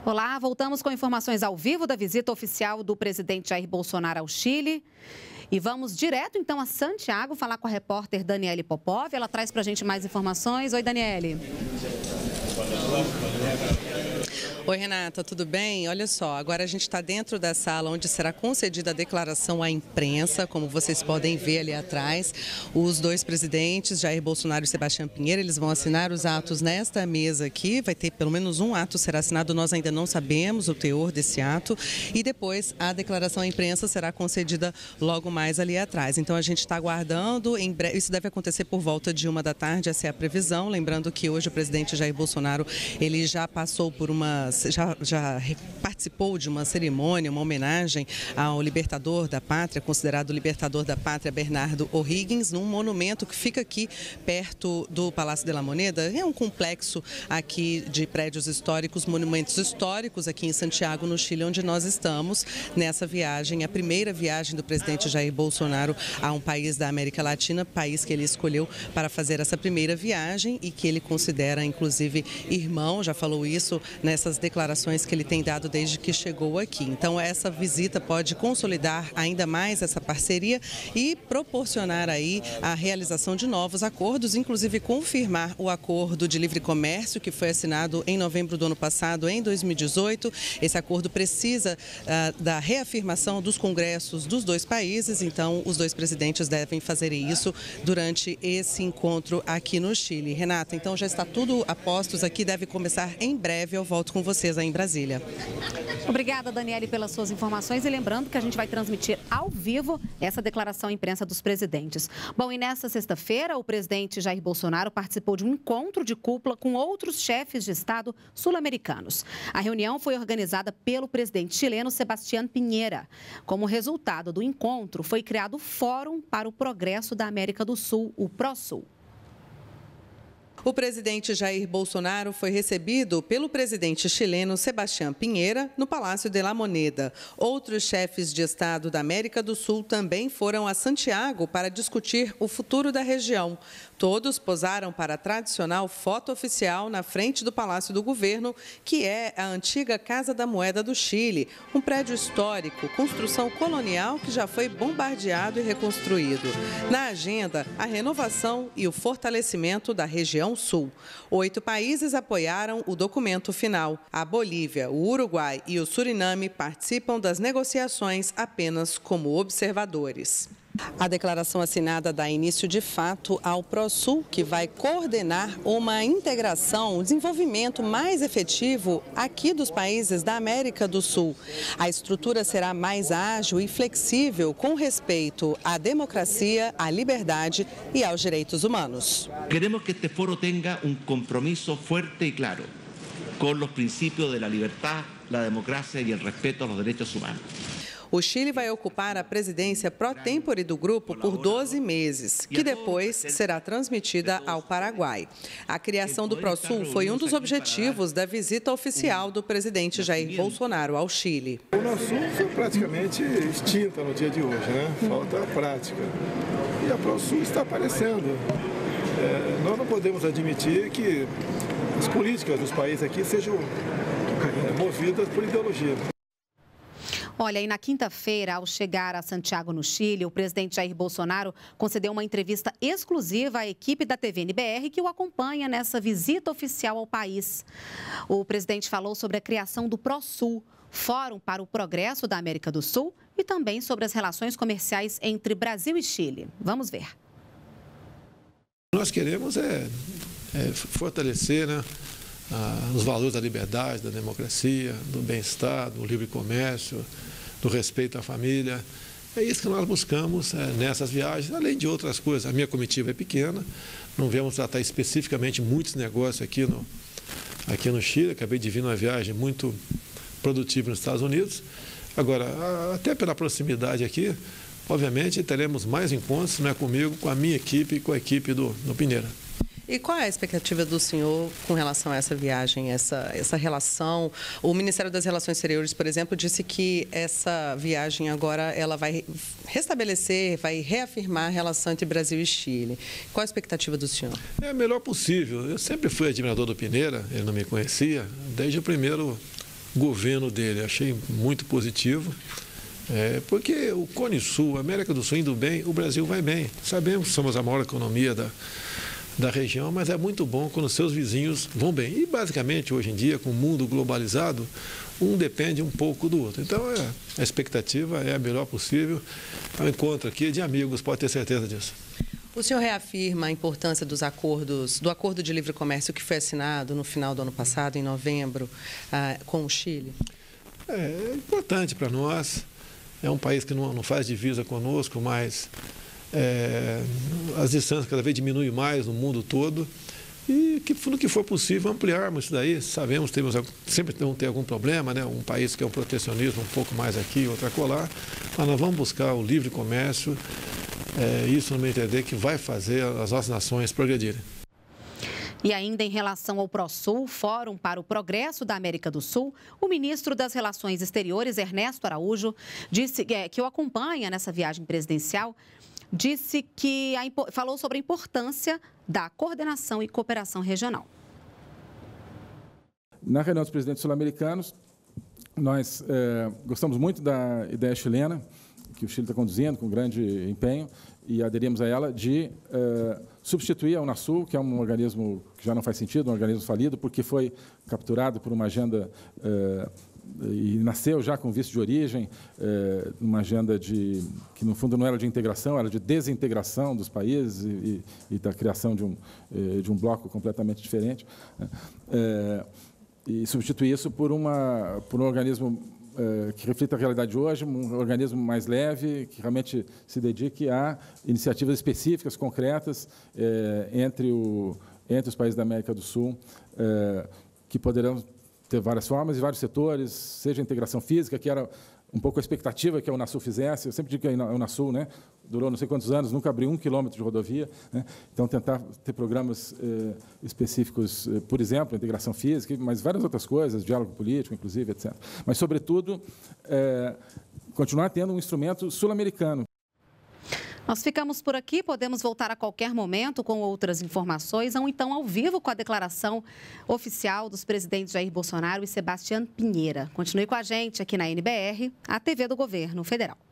Olá, voltamos com informações ao vivo da visita oficial do presidente Jair Bolsonaro ao Chile. E vamos direto, então, a Santiago falar com a repórter Daniele Popov. Ela traz para a gente mais informações. Oi, Daniele. Oi, Renata, tudo bem? Olha só, agora a gente está dentro da sala onde será concedida a declaração à imprensa, como vocês podem ver ali atrás. Os dois presidentes, Jair Bolsonaro e Sebastião Pinheira, eles vão assinar os atos nesta mesa aqui. Vai ter pelo menos um ato será assinado, nós ainda não sabemos o teor desse ato. E depois a declaração à imprensa será concedida logo mais ali atrás. Então a gente está aguardando, em breve, isso deve acontecer por volta de 1 da tarde, essa é a previsão. Lembrando que hoje o presidente Jair Bolsonaro, ele já passou por já participou de uma cerimônia, uma homenagem ao libertador da pátria, considerado o libertador da pátria, Bernardo O'Higgins, num monumento que fica aqui perto do Palácio de la Moneda. É um complexo aqui de prédios históricos, monumentos históricos aqui em Santiago, no Chile, onde nós estamos nessa viagem, a primeira viagem do presidente Jair Bolsonaro a um país da América Latina, país que ele escolheu para fazer essa primeira viagem e que ele considera, inclusive, irmão, já falou isso nessas declarações que ele tem dado desde que chegou aqui. Então, essa visita pode consolidar ainda mais essa parceria e proporcionar aí a realização de novos acordos, inclusive confirmar o acordo de livre comércio que foi assinado em novembro do ano passado, em 2018. Esse acordo precisa da reafirmação dos congressos dos dois países, então os dois presidentes devem fazer isso durante esse encontro aqui no Chile. Renata, então já está tudo a postos aqui, deve começar em breve. Eu volto com vocês aí em Brasília. Obrigada, Daniele, pelas suas informações. E lembrando que a gente vai transmitir ao vivo essa declaração à imprensa dos presidentes. Bom, e nesta sexta-feira, o presidente Jair Bolsonaro participou de um encontro de cúpula com outros chefes de Estado sul-americanos. A reunião foi organizada pelo presidente chileno Sebastião Pinheira. Como resultado do encontro, foi criado o Fórum para o Progresso da América do Sul, o PROSUL. O presidente Jair Bolsonaro foi recebido pelo presidente chileno Sebastião Pinheira no Palácio de la Moneda. Outros chefes de Estado da América do Sul também foram a Santiago para discutir o futuro da região. Todos posaram para a tradicional foto oficial na frente do Palácio do Governo, que é a antiga Casa da Moeda do Chile, um prédio histórico, construção colonial que já foi bombardeado e reconstruído. Na agenda, a renovação e o fortalecimento da região Sul. 8 países apoiaram o documento final. A Bolívia, o Uruguai e o Suriname participam das negociações apenas como observadores. A declaração assinada dá início de fato ao PROSUL, que vai coordenar uma integração, um desenvolvimento mais efetivo aqui dos países da América do Sul. A estrutura será mais ágil e flexível com respeito à democracia, à liberdade e aos direitos humanos. Queremos que este foro tenha um compromisso forte e claro com os princípios da liberdade, da democracia e o respeito aos direitos humanos. O Chile vai ocupar a presidência pró-tempore do grupo por 12 meses, que depois será transmitida ao Paraguai. A criação do PROSUL foi um dos objetivos da visita oficial do presidente Jair Bolsonaro ao Chile. O PROSUL foi praticamente extinta no dia de hoje, né? Falta a prática. E a PROSUL está aparecendo. Nós não podemos admitir que as políticas dos países aqui sejam movidas por ideologia. Olha, e na quinta-feira, ao chegar a Santiago, no Chile, o presidente Jair Bolsonaro concedeu uma entrevista exclusiva à equipe da TV NBR que o acompanha nessa visita oficial ao país. O presidente falou sobre a criação do PROSUL, Fórum para o Progresso da América do Sul, e também sobre as relações comerciais entre Brasil e Chile. Vamos ver. Nós queremos fortalecer, os valores da liberdade, da democracia, do bem-estar, do livre comércio, do respeito à família. É isso que nós buscamos nessas viagens, além de outras coisas. A minha comitiva é pequena, não viemos tratar especificamente muitos negócios aqui no Chile. Acabei de vir numa viagem muito produtiva nos Estados Unidos. Agora, até pela proximidade aqui, obviamente teremos mais encontros, não é comigo, com a minha equipe e com a equipe do Pinheira. E qual é a expectativa do senhor com relação a essa viagem, essa relação? O Ministério das Relações Exteriores, por exemplo, disse que essa viagem agora ela vai restabelecer, vai reafirmar a relação entre Brasil e Chile. Qual a expectativa do senhor? É a melhor possível. Eu sempre fui admirador do Pinheira, ele não me conhecia, desde o primeiro governo dele. Achei muito positivo, porque o Cone Sul, a América do Sul indo bem, o Brasil vai bem. Sabemos que somos a maior economia da região, mas é muito bom quando seus vizinhos vão bem. E, basicamente, hoje em dia, com o mundo globalizado, um depende um pouco do outro. Então, a expectativa é a melhor possível. É um encontro aqui de amigos, pode ter certeza disso. O senhor reafirma a importância do acordo de livre comércio que foi assinado no final do ano passado, em novembro, com o Chile? É importante para nós. É um país que não faz divisa conosco, mas as distâncias cada vez diminuem mais no mundo todo. E no que for possível ampliarmos isso daí. Sabemos que sempre vão ter algum problema, né? Um país que é um protecionismo um pouco mais aqui, outro acolá, mas nós vamos buscar o livre comércio. Isso, no meu entender, que vai fazer as nossas nações progredirem. E ainda em relação ao ProSul, Fórum para o Progresso da América do Sul, o ministro das Relações Exteriores, Ernesto Araújo, disse que o acompanha nessa viagem presidencial, disse que falou sobre a importância da coordenação e cooperação regional. Na reunião dos presidentes sul-americanos, nós gostamos muito da ideia chilena, que o Chile está conduzindo com grande empenho, e aderimos a ela, de substituir a Unasul, que é um organismo que já não faz sentido, um organismo falido, porque foi capturado por uma agenda e nasceu já com visto de origem, uma agenda que, no fundo, não era de integração, era de desintegração dos países e da criação de um bloco completamente diferente. E substituir isso por um organismo que reflita a realidade de hoje, um organismo mais leve, que realmente se dedique a iniciativas específicas, concretas, entre os países da América do Sul, que poderão ter várias formas e vários setores, seja a integração física, que era um pouco a expectativa que a Unasul fizesse. Eu sempre digo que a Unasul, né, durou não sei quantos anos, nunca abriu 1 quilômetro de rodovia, né? Então, tentar ter programas específicos, por exemplo, integração física, mas várias outras coisas, diálogo político, inclusive, etc. Mas, sobretudo, continuar tendo um instrumento sul-americano. Nós ficamos por aqui, podemos voltar a qualquer momento com outras informações, ou então ao vivo com a declaração oficial dos presidentes Jair Bolsonaro e Sebastião Pinheira. Continue com a gente aqui na NBR, a TV do Governo Federal.